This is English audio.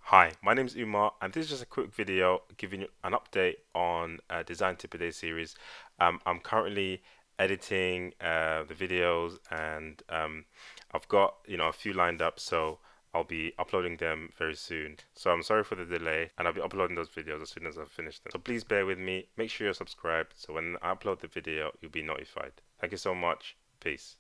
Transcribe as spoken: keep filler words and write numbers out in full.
Hi, my name is Umar, and this is just a quick video giving you an update on uh, Design Tip of Day series. Um, I'm currently editing uh, the videos, and um, I've got you know a few lined up, so I'll be uploading them very soon. So I'm sorry for the delay, and I'll be uploading those videos as soon as I've finished them. So please bear with me. Make sure you're subscribed, so when I upload the video, you'll be notified. Thank you so much. Peace.